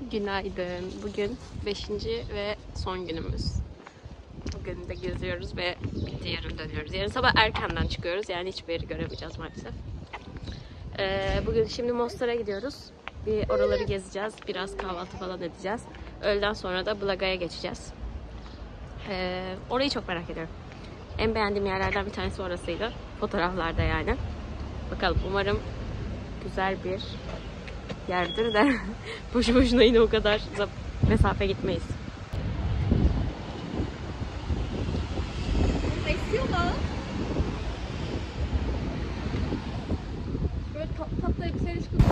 Günaydın. Bugün 5. ve son günümüz. Bugün de geziyoruz ve bitti, yarın dönüyoruz. Yarın sabah erkenden çıkıyoruz. Yani hiçbir yeri göremeyeceğiz maalesef. Bugün şimdi Mostar'a gidiyoruz. Bir oraları gezeceğiz. Biraz kahvaltı falan edeceğiz. Öğleden sonra da Blaga'ya geçeceğiz. Orayı çok merak ediyorum. En beğendiğim yerlerden bir tanesi orasıydı. Fotoğraflarda yani. Bakalım, umarım güzel bir yerdir de boşu boşuna yine o kadar mesafe gitmeyiz. Esiyor mu? Böyle tatlı elbiseleri çıkıyor.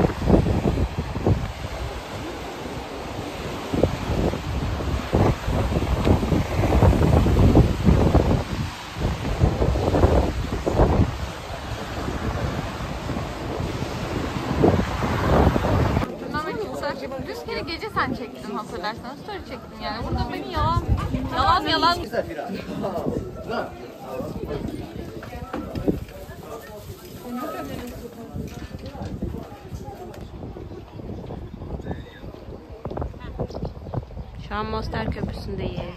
Rüzgar'ı gece sen çektin, hatırlarsan. Story çektin yani. Burada beni yalan. Şu an Mostar Köprüsü'ndeyiz.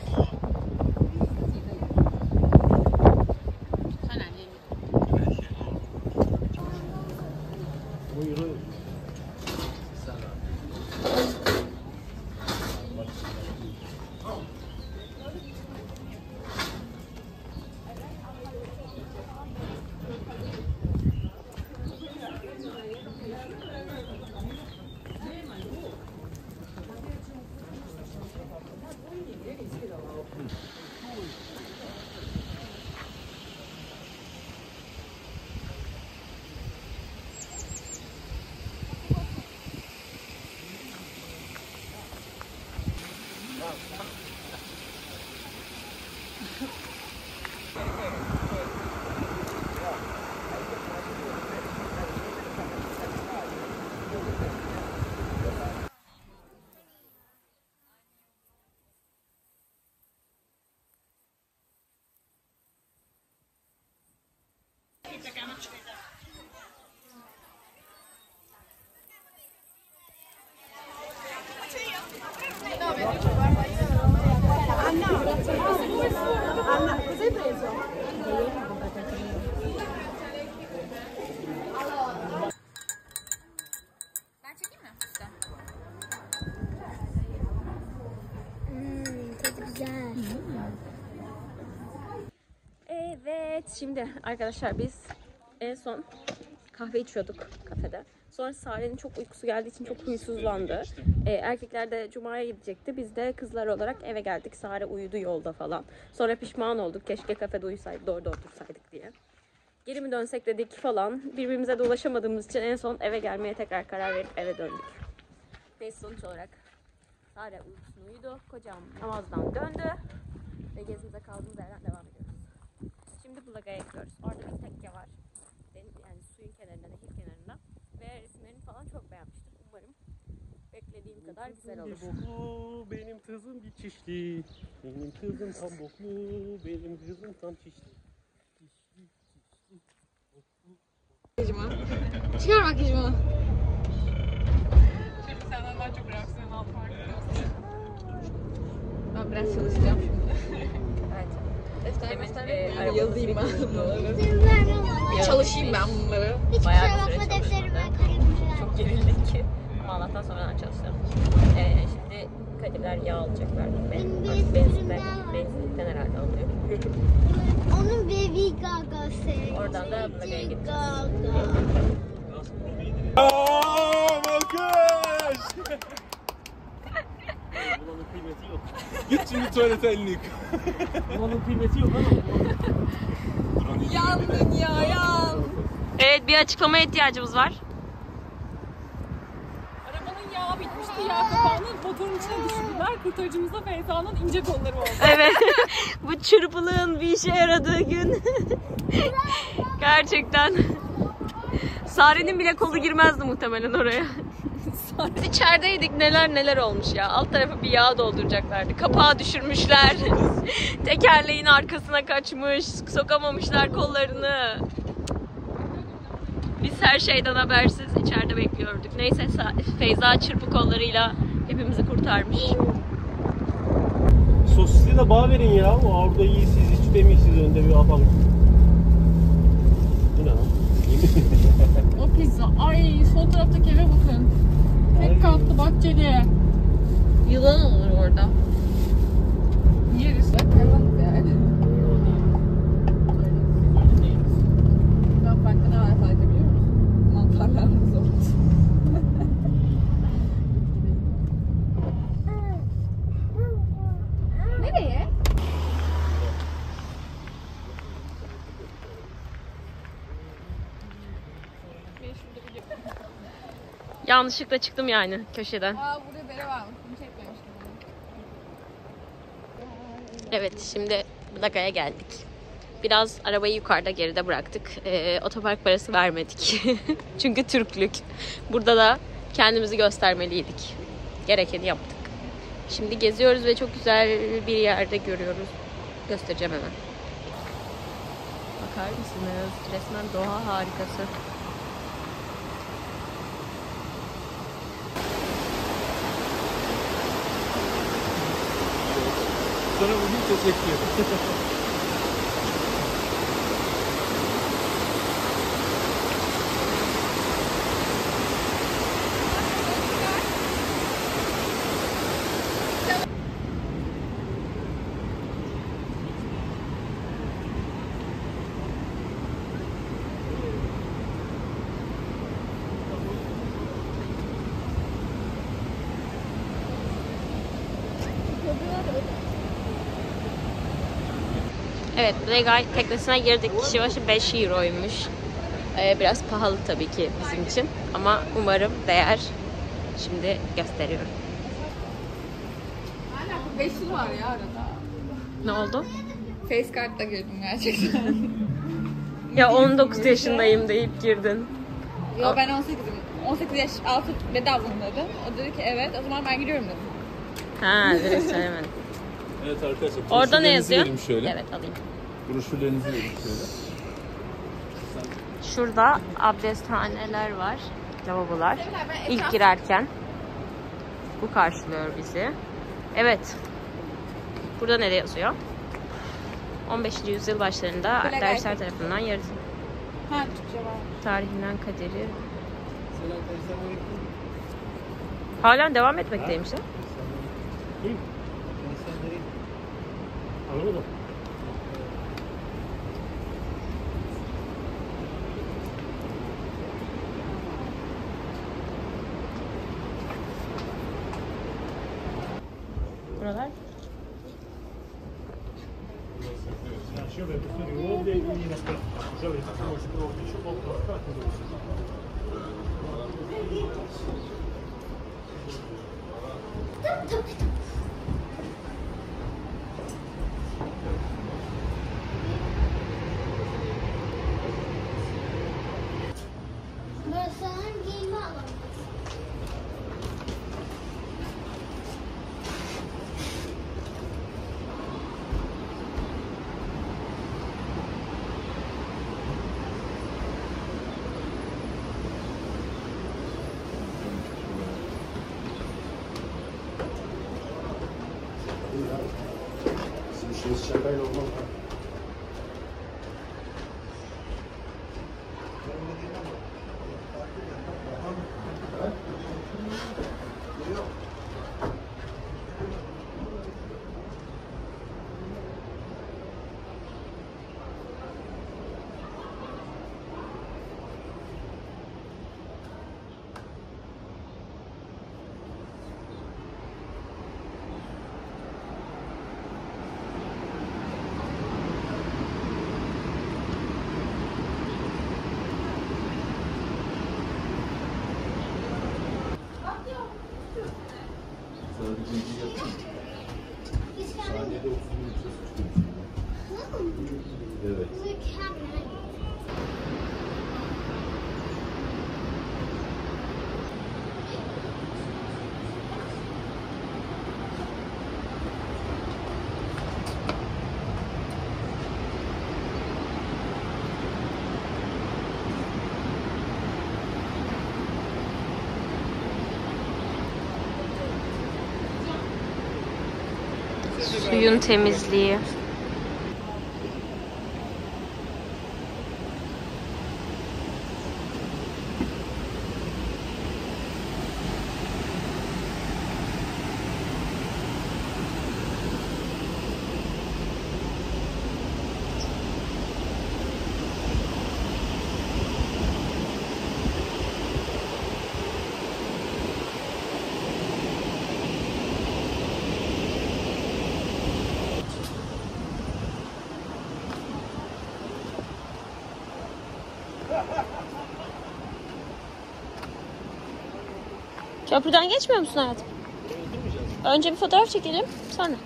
Ben çekeyim mi? Tadı güzel. Evet, şimdi arkadaşlar biz en son kahve içiyorduk kafede. Sonra Sare'nin çok uykusu geldiği için çok huysuzlandı. Erkekler de Cuma'ya gidecekti. Biz de kızlar olarak eve geldik. Sare uyudu yolda falan. Sonra pişman olduk. Keşke kafede uyusaydık, doğru otursaydık diye. Geri mi dönsek dedik falan. Birbirimize de ulaşamadığımız için en son eve gelmeye tekrar karar verip eve döndük. Neyse, sonuç olarak Sare uykusunu uyudu. Kocam namazdan döndü. Ve gezimize kaldığımız yerden devam ediyoruz. Şimdi Blaga'ya gidiyoruz. Orada bir tekke var. Yani suyun kenarında, nehir kenarında. Ve resimlerini falan çok beğenmiştim. Umarım beklediğim kadar güzel olur. Boklu, benim kızım bir çişli. Benim kızım tam boklu, benim kızım tam çişli. Çıkar makyajımı. Şimdi senden daha çok reaksiyon aldım arkadaşlar. Ben biraz çalışacağım şimdi. Evet. Yazayım ben bunları. Çalışayım ben bunları. Bayağı bir süre çalıştım. Çok gerildik ki. Ama Allah'tan sonradan çalıştım. Şimdi Kadirler yağ alacaklar. Benzinlikten herhalde alıyor. Onun baby gagası. Oradan da Blaga'ya gideceğiz. Alkış! Bulanın kıymeti yok. Git şimdi tuvalete elini yık. Bulanın kıymeti yok ama. Yandın ya. Evet, bir açıklamaya ihtiyacımız var. Arabanın yağı bitmişti, yağ kapağının motorun içine düşürdüler. Kurtarıcımız da Feyza'nın ince kolları oldu. Evet. Bu çırpılığın bir işe yaradığı gün. Gerçekten. Sare'nin bile kolu girmezdi muhtemelen oraya. Biz içerideydik, neler olmuş ya. Alt tarafı bir yağ dolduracaklardı. Kapağı düşürmüşler. Tekerleğin arkasına kaçmış. Sokamamışlar kollarını. Biz her şeyden habersiz içeride bekliyorduk. Neyse Feyza çırpı kollarıyla hepimizi kurtarmış. Sosisli de bağ verin ya. O orada iyisiz, hiç demeysiz önde bir atalım. Bu ne lan? O pizza. Ay sol taraftaki eve bakın. Tek katlı bahçeli. Yılan olur orada. Yeriz. Evet yani. Ben farklı ne var fark biliyor musun? Mantarlarımız oldu. Nereye? Yanlışlıkla çıktım yani köşeden. Aa burada bere varmış. Bunu çekmemiştim. Evet, şimdi Blaga'ya geldik. Biraz arabayı yukarıda geride bıraktık. Otopark parası vermedik. Çünkü Türklük. Burada da kendimizi göstermeliydik. Gerekeni yaptık. Şimdi geziyoruz ve çok güzel bir yerde görüyoruz. Göstereceğim hemen. Bakar mısınız? Resmen doğa harikası. Sonra bugün teşekkür ederim. Evet, Blegay teknesine girdik. Kişi başı 5 euroymuş. Biraz pahalı tabii ki bizim için. Ama umarım değer. Şimdi gösteriyorum. Hala 5 yıl var ya arada. Ne oldu? Facecart'la girdim gerçekten. Ya 19 yaşındayım deyip girdin. Yo ben 18'im. 18 yaş altı bedava dedi. O dedi ki evet o zaman ben gidiyorum dedim. Ha, direkt söylemedim. Evet arkadaşlar. Orada ne broşürlerinizi yazıyor? vereyim şöyle. Evet, alayım. Broşürlerinizi vereyim şöyle. Şurada abdesthaneler var. Lavabolar. İlk girerken. Bu karşılıyor bizi. Evet. Burada ne yazıyor? 15. yüzyıl başlarında Blegay. dervisler tarafından yaratıldı. Ha Türkçe var. Tarihinden kaderi. Halen devam etmekteymiş ha? Anlamadım. Buralar. Burası giyinme alanı. Sizin işiniz şakayla olmaz. Saniyede 30 bin Evet. Suyun temizliği. Köprüden geçmiyor musun hayatım? Önce bir fotoğraf çekelim, sonra.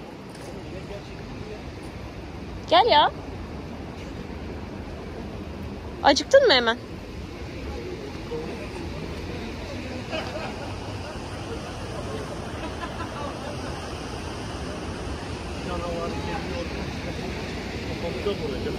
Gel ya. Acıktın mı hemen? Canavar geliyor. Kafamıza vuracak.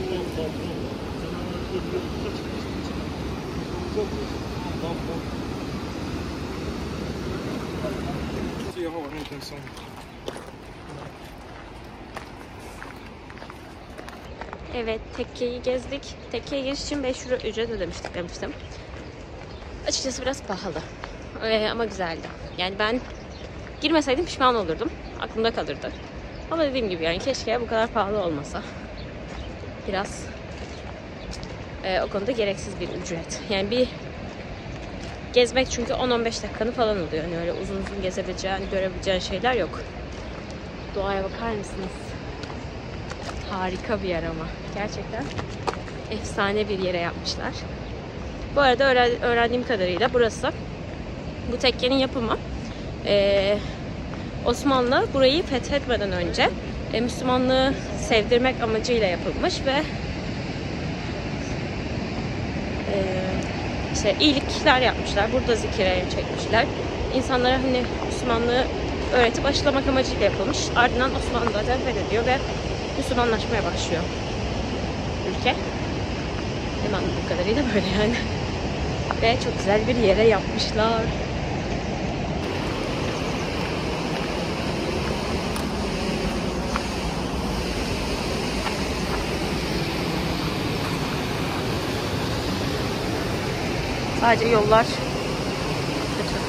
Evet, tekkeyi gezdik. Tekkeye giriş için 5 euro ücret ödemiştik demiştim. Açıkçası biraz pahalı. Ama güzeldi. Yani ben girmeseydim pişman olurdum. Aklımda kalırdı. Ama dediğim gibi yani keşke bu kadar pahalı olmasa. Biraz o konuda gereksiz bir ücret. Yani bir gezmek çünkü 10-15 dakikanı falan oluyor. Yani öyle uzun uzun gezebileceğin, görebileceğin şeyler yok. Doğaya bakar mısınız? Harika bir yer ama. Gerçekten efsane bir yere yapmışlar. Bu arada öğrendiğim kadarıyla burası, bu tekkenin yapımı Osmanlı burayı fethetmeden önce Müslümanlığı sevdirmek amacıyla yapılmış ve işte iyilikler yapmışlar. Burada zikirler çekmişler. İnsanlara hani Müslümanlığı öğretip aşılamak amacıyla yapılmış. Ardından Osmanlı zaten fethediyor ve Müslümanlaşmaya başlıyor ülke. Benim anladığım kadarıyla böyle yani. Ve çok güzel bir yere yapmışlar. Sadece yollar kötü.